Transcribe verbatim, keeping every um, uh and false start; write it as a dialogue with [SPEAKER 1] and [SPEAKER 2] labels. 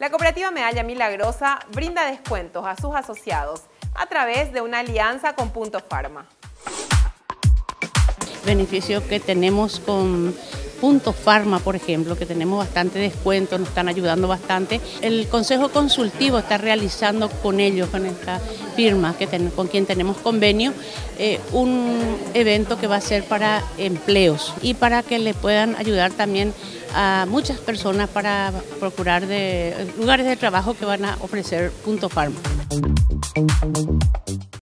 [SPEAKER 1] La cooperativa Medalla Milagrosa brinda descuentos a sus asociados a través de una alianza con Punto Pharma.
[SPEAKER 2] Beneficio que tenemos con Punto Pharma, por ejemplo, que tenemos bastante descuento, nos están ayudando bastante. El Consejo Consultivo está realizando con ellos, con esta firma que ten, con quien tenemos convenio, eh, un evento que va a ser para empleos y para que le puedan ayudar también a muchas personas para procurar de lugares de trabajo que van a ofrecer Punto Pharma.